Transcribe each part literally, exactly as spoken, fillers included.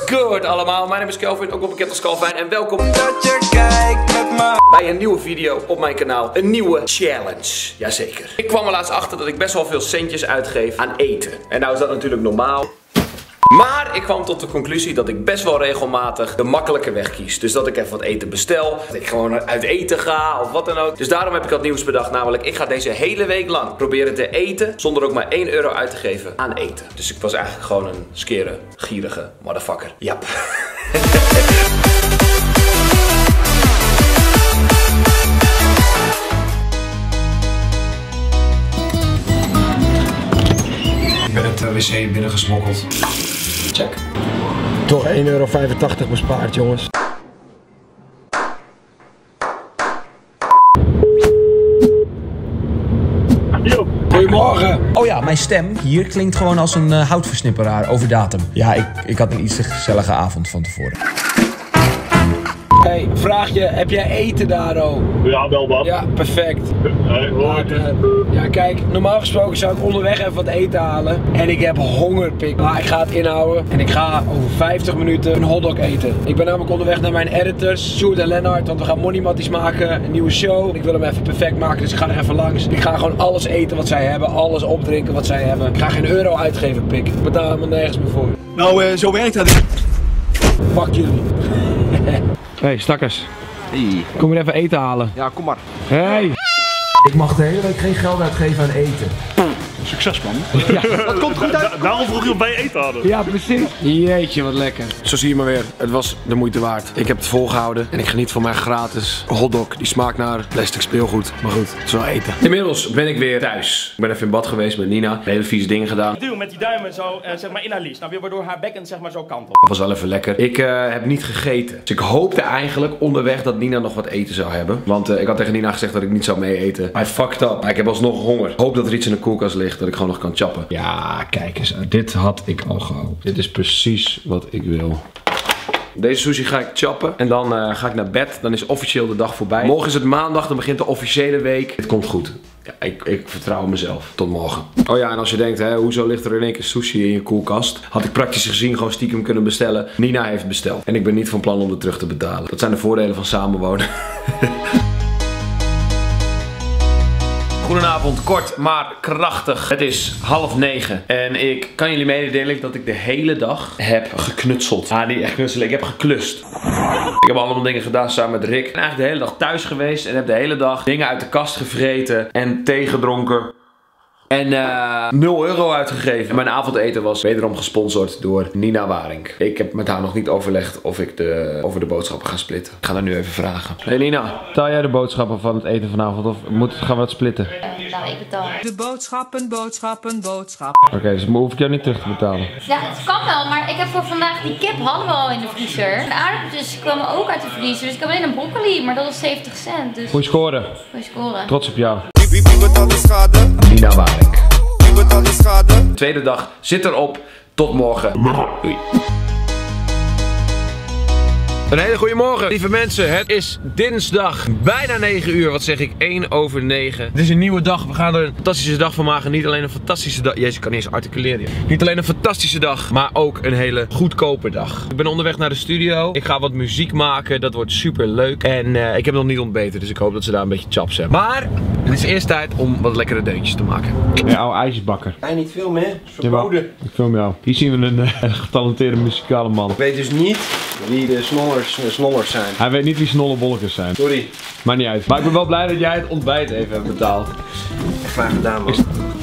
good allemaal? Mijn naam is Kelvin, ook wel bekend als Calvin. En welkom dat je kijkt met me bij een nieuwe video op mijn kanaal. Een nieuwe challenge, jazeker. Ik kwam er laatst achter dat ik best wel veel centjes uitgeef aan eten. En nou is dat natuurlijk normaal. Maar ik kwam tot de conclusie dat ik best wel regelmatig de makkelijke weg kies. Dus dat ik even wat eten bestel, dat ik gewoon uit eten ga of wat dan ook. Dus daarom heb ik wat nieuws bedacht, namelijk ik ga deze hele week lang proberen te eten zonder ook maar één euro uit te geven aan eten. Dus ik was eigenlijk gewoon een skere, gierige motherfucker. Jap. Ik ben het uh, wc binnengesmokkeld. Check. Toch één euro vijfentachtig bespaard, jongens. Goedemorgen. Oh ja, mijn stem hier klinkt gewoon als een uh, houtversnipperaar over datum. Ja, ik, ik had een iets te gezellige avond van tevoren. Hey, vraag je, heb jij eten daar, oh? Ja, wel wat. Ja, perfect. Nee, hoor. Maar, uh, ja, kijk, normaal gesproken zou ik onderweg even wat eten halen. En ik heb honger, pik. Maar ik ga het inhouden. En ik ga over vijftig minuten een hotdog eten. Ik ben namelijk onderweg naar mijn editors, Sjoerd en Lennart. Want we gaan Money Matties maken, een nieuwe show. Ik wil hem even perfect maken, dus ik ga er even langs. Ik ga gewoon alles eten wat zij hebben, alles opdrinken wat zij hebben. Ik ga geen euro uitgeven, pik. Ik betaal helemaal nergens meer voor. Nou, uh, zo werkt dat. Fuck jullie. Hey, stakkers. Hey. Kom je even eten halen? Ja, kom maar. Hey! Ik mag de hele week geen geld uitgeven aan eten. Succes, man. Ja. Dat komt goed uit. Da daarom vroeg je of wij eten hadden. Ja, precies. Jeetje, wat lekker. Zo zie je maar weer. Het was de moeite waard. Ik heb het volgehouden en ik geniet van mijn gratis hotdog. Die smaakt naar plastic speelgoed. Maar goed, het is wel eten. Inmiddels ben ik weer thuis. Ik ben even in bad geweest met Nina. Hele vieze dingen gedaan. Duw met die duimen zo uh, zeg maar in haar lies. Nou, weer waardoor haar bekken zeg maar zo kantelt. Dat was wel even lekker. Ik uh, heb niet gegeten. Dus ik hoopte eigenlijk onderweg dat Nina nog wat eten zou hebben. Want uh, ik had tegen Nina gezegd dat ik niet zou mee eten. I fucked up. Maar ik heb alsnog honger. Ik hoop dat er iets in de koelkast ligt dat ik gewoon nog kan chappen. Ja, kijk eens. Dit had ik al gehoopt. Dit is precies wat ik wil. Deze sushi ga ik chappen en dan uh, ga ik naar bed. Dan is officieel de dag voorbij. Morgen is het maandag, dan begint de officiële week. Het komt goed. Ja, ik, ik vertrouw mezelf. Tot morgen. Oh ja, en als je denkt, hè, hoezo ligt er in één keer sushi in je koelkast? Had ik praktisch gezien gewoon stiekem kunnen bestellen. Nina heeft besteld. En ik ben niet van plan om het terug te betalen. Dat zijn de voordelen van samenwonen. Goedenavond, kort maar krachtig. Het is half negen en ik kan jullie mededelen dat ik de hele dag heb geknutseld. Ah, niet echt knutselen, ik heb geklust. Ik heb allemaal dingen gedaan samen met Rick. Ik ben eigenlijk de hele dag thuis geweest en heb de hele dag dingen uit de kast gevreten en thee gedronken. En uh, nul euro uitgegeven. Mijn avondeten was wederom gesponsord door Nina Waring. Ik heb met haar nog niet overlegd of ik de, over de boodschappen ga splitten. Ik ga haar nu even vragen. Hey Nina. Betaal jij de boodschappen van het eten vanavond of moet, gaan we het splitten? Uh, nou, ik betaal. De boodschappen, boodschappen, boodschappen. Oké, okay, dus hoef ik jou niet terug te betalen. Ja, het kan wel, maar ik heb voor vandaag die kip hadden we al in de vriezer. De aardappeltjes kwamen ook uit de vriezer, dus ik heb alleen een broccoli, maar dat was zeventig cent. Dus... Goeie scoren. Goeie scoren. Trots op jou. Wie betaalt de schade? Nina Waring. Wie betaalt de schade? Tweede dag zit erop. Tot morgen. Doei. Een hele goede morgen, lieve mensen. Het is dinsdag, bijna negen uur. Wat zeg ik? één over negen. Het is een nieuwe dag. We gaan er een fantastische dag van maken. Niet alleen een fantastische dag. Jezus, ik kan niet eens articuleren. Niet alleen een fantastische dag, maar ook een hele goedkope dag. Ik ben onderweg naar de studio. Ik ga wat muziek maken. Dat wordt super leuk. En uh, ik heb nog niet ontbeten, dus ik hoop dat ze daar een beetje chaps hebben. Maar het is eerst tijd om wat lekkere deuntjes te maken. Ja, oude ijsbakker. Hij niet veel meer. Verboden. Ik film jou. Hier zien we een uh, getalenteerde muzikale man. Ik weet dus niet wie de snollers, de snollers zijn. Hij weet niet wie snollebolletjes zijn. Sorry. Maakt niet uit. Maar ik ben wel blij dat jij het ontbijt even hebt betaald. Graag gedaan, man.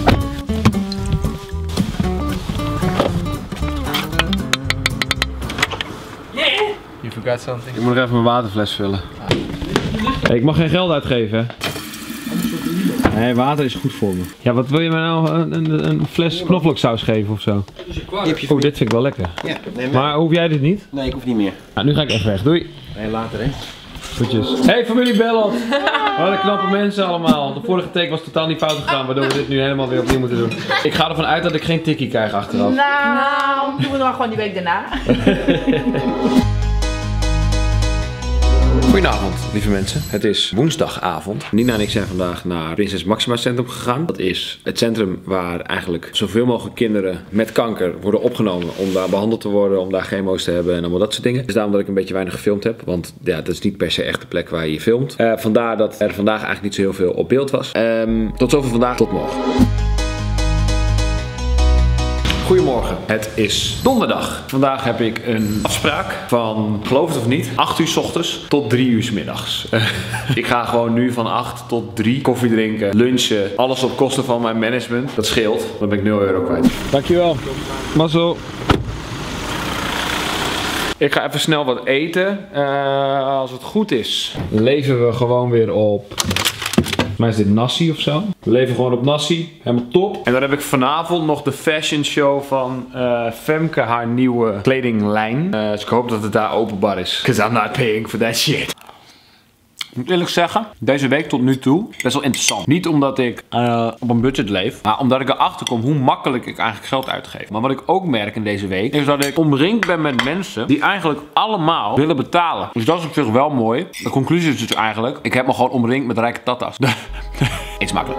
You forgot something. Ik moet nog even mijn waterfles vullen. Hey, ik mag geen geld uitgeven, hè? Nee, water is goed voor me. Ja, wat wil je mij nou? Een, een, een fles knoflooksaus geven of zo? Oh, dit vind ik wel lekker. Ja, neem maar. Maar hoef jij dit niet? Nee, ik hoef niet meer. Nou, nu ga ik even weg. Doei. Nee, later, hè. Groetjes. Hey familie Bellot! Wat een knappe mensen allemaal. De vorige take was totaal niet fout gegaan, waardoor we dit nu helemaal weer opnieuw moeten doen. Ik ga ervan uit dat ik geen tikkie krijg achteraf. Nou, doen we dan gewoon die week daarna. Goedenavond, lieve mensen. Het is woensdagavond. Nina en ik zijn vandaag naar Prinses Maxima Centrum gegaan. Dat is het centrum waar eigenlijk zoveel mogelijk kinderen met kanker worden opgenomen om daar behandeld te worden, om daar chemo's te hebben en allemaal dat soort dingen. Dus daarom dat ik een beetje weinig gefilmd heb, want ja, dat is niet per se echt de plek waar je je filmt. Uh, vandaar dat er vandaag eigenlijk niet zo heel veel op beeld was. Um, tot zover vandaag, tot morgen. Goedemorgen, het is donderdag. Vandaag heb ik een afspraak van, geloof het of niet, acht uur 's ochtends tot drie uur 's middags. Ik ga gewoon nu van acht tot drie koffie drinken, lunchen, alles op kosten van mijn management. Dat scheelt, dan ben ik nul euro kwijt. Dankjewel. Mazzel. Ik ga even snel wat eten. Uh, als het goed is, leven we gewoon weer op... Volgens mij is dit nasi of zo. We leven gewoon op nasi. Helemaal top. En dan heb ik vanavond nog de fashion show van uh, Femke, haar nieuwe kledinglijn. Uh, dus ik hoop dat het daar openbaar is. Cause I'm not paying for that shit. Ik moet eerlijk zeggen, deze week tot nu toe best wel interessant. Niet omdat ik uh, op een budget leef, maar omdat ik erachter kom hoe makkelijk ik eigenlijk geld uitgeef. Maar wat ik ook merk in deze week, is dat ik omringd ben met mensen die eigenlijk allemaal willen betalen. Dus dat is op zich wel mooi. De conclusie is dus eigenlijk, ik heb me gewoon omringd met rijke tata's. Eet smakelijk.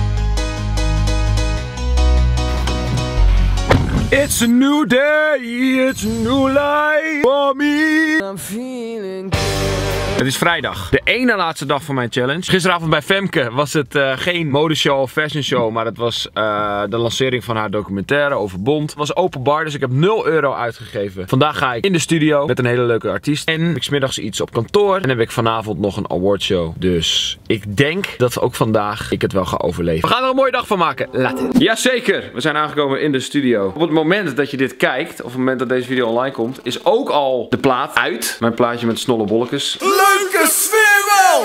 It's a new day, it's a new life for me. I'm feeling good. Het is vrijdag, de ene laatste dag van mijn challenge. Gisteravond bij Femke was het uh, geen modeshow of fashion show, maar het was uh, de lancering van haar documentaire over Bond. Het was open bar, dus ik heb nul euro uitgegeven. Vandaag ga ik in de studio met een hele leuke artiest. En heb ik 's middags iets op kantoor. En heb ik vanavond nog een awardshow. Dus ik denk dat ook vandaag ik het wel ga overleven. We gaan er een mooie dag van maken. Later. Jazeker, we zijn aangekomen in de studio. Op het moment dat je dit kijkt, of op het moment dat deze video online komt, is ook al de plaat uit. Mijn plaatje met snolle bolletjes. Leuke sfeer!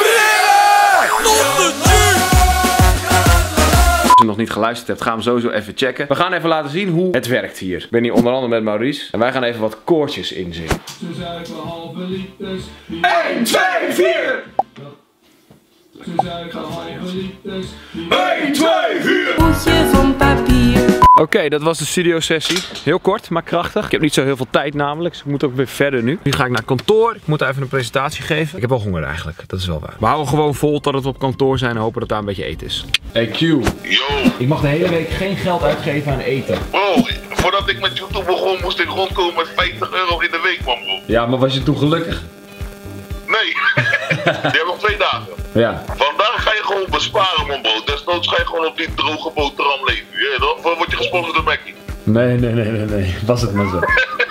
Als je nog niet geluisterd hebt, ga hem sowieso even checken. We gaan even laten zien hoe het werkt hier. Ik ben hier onder andere met Maurice. En wij gaan even wat koortjes inzingen. Zo zuigen we halve liters. één, twee, vier! Zo zuigen halve liters. één, twee, vier! Hoedje van papier. Oké, okay, dat was de studio sessie. Heel kort, maar krachtig. Ik heb niet zo heel veel tijd namelijk, dus ik moet ook weer verder nu. Nu ga ik naar kantoor. Ik moet even een presentatie geven. Ik heb wel honger eigenlijk, dat is wel waar. We houden gewoon vol tot het op kantoor zijn en hopen dat daar een beetje eten is. Hey Q. Yo. Ik mag de hele week geen geld uitgeven aan eten. Bro, voordat ik met YouTube begon moest ik rondkomen met vijftig euro in de week, man, bro. Ja, maar was je toen gelukkig? Nee. Die hebben nog twee dagen. Ja. Vandaag ga je gewoon besparen, man, bro. Desnoods ga je gewoon op die droge boterham leven. Ja, dan word je gesponsord door Mackie. Nee, nee, nee, nee, nee. Was het maar zo.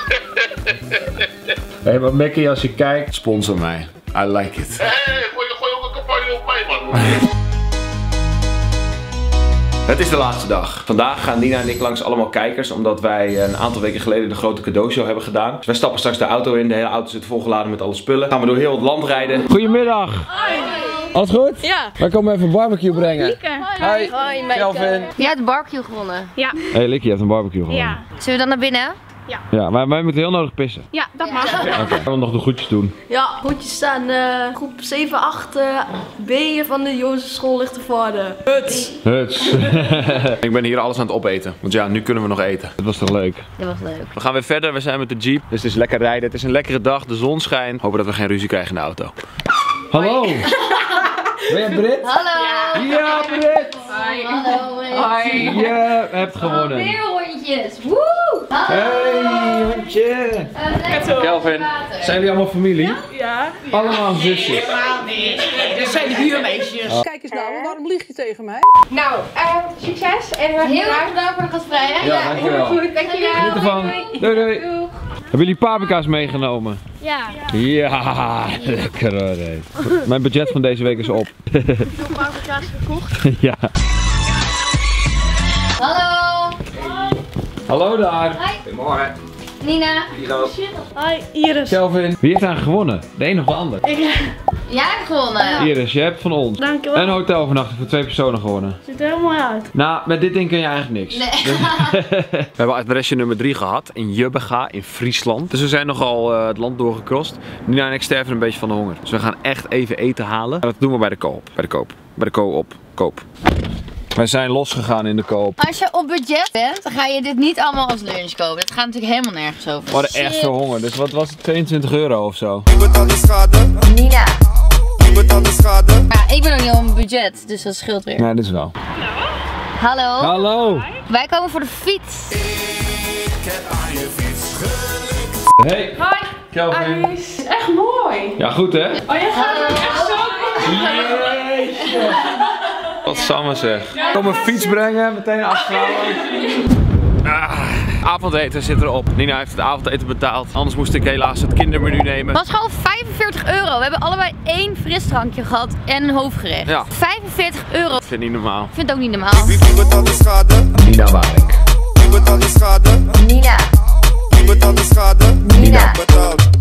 Hé, hey, maar Mackie, als je kijkt, sponsor mij. I like it. Hé, hey, hey, gooi, gooi ook een campagne op mij, man. Het is de laatste dag. Vandaag gaan Nina en ik langs allemaal kijkers, omdat wij een aantal weken geleden de grote cadeaushow hebben gedaan. Dus wij stappen straks de auto in, de hele auto zit volgeladen met alle spullen. Gaan we door heel het land rijden. Goedemiddag! Hoi! Alles goed? Ja. Wij komen even een barbecue brengen. Lieke. Hoi. Hoi, Kelvin. Jij hebt de barbecue gewonnen. Ja. Hé, hey, Lieke, je hebt een barbecue gewonnen. Ja. Zullen we dan naar binnen? Ja. Ja, maar wij moeten heel nodig pissen. Ja, dat mag. Oké, okay. Gaan we nog de groetjes doen. Ja, groetjes staan uh, groep zeven acht uh, B van de Jozefschool Lichtenvoorde. Huts! Huts. Ik ben hier alles aan het opeten, want ja, nu kunnen we nog eten. Het was toch leuk? Dat was leuk. We gaan weer verder, we zijn met de Jeep. Dus het is lekker rijden, het is een lekkere dag, de zon schijnt. Hopen dat we geen ruzie krijgen in de auto. Hallo! Ben jij Brit? Hallo! Ja, Brit! Hoi! Hallo! Hoi! Je hebt gewonnen! Weer hondjes! Woe! Hey, hondje! Uh, Kelvin, zijn jullie allemaal familie? Ja. Allemaal zusjes? Helemaal niet. Dit zijn de huurmeisjes. Oh. Kijk eens nou, waarom lieg je tegen mij? Nou, uh, succes en uh, heel erg bedankt voor de gastvrijheid. Ja, dankjewel. Goed, dankjewel. Geniet ervan. Doei doei. Hebben jullie paprika's meegenomen? Ja. Ja, lekker hoor. Mijn budget van deze week is op. Hoeveel paprika's gekocht? Ja. Hallo. Hallo daar. Hoi. Goedemorgen. Nina. Hoi, Iris. Kelvin. Wie heeft daar gewonnen? De een of de ander? Ik. Jij hebt gewonnen. Iris, je hebt van ons. Dankjewel. Een hotelovernachting voor twee personen gewonnen. Ziet er heel mooi uit. Nou, met dit ding kun je eigenlijk niks. Nee. We hebben adresje nummer drie gehad in Jubbega in Friesland. Dus we zijn nogal uh, het land doorgecrossed. Nina en ik sterven een beetje van de honger. Dus we gaan echt even eten halen. En dat doen we bij de koop. Bij de koop. Bij de koop. Koop. Wij zijn losgegaan in de koop. Als je op budget bent, dan ga je dit niet allemaal als lunch kopen. Dat gaat natuurlijk helemaal nergens over. We hadden echt veel honger, dus wat was het? tweeëntwintig euro of zo? Nina. Ja, ik ben ook niet op een budget, dus dat scheelt weer. Nee, dit is wel. Hallo. Hallo. Wij komen voor de fiets. Hey. Hoi. Kelvin. Alice. Echt mooi. Ja, goed hè? Oh, jij gaat ook echt zo. Wat Samme zeg. Kom een fiets brengen, meteen afschalen. Ah, avondeten zit erop. Nina heeft het avondeten betaald. Anders moest ik helaas het kindermenu nemen. Het was gewoon vijfenveertig euro. We hebben allebei één frisdrankje gehad en een hoofdgerecht. Ja. vijfenveertig euro. Ik vind het niet normaal. Ik vind het ook niet normaal. Nina Waring. Nina. Nina.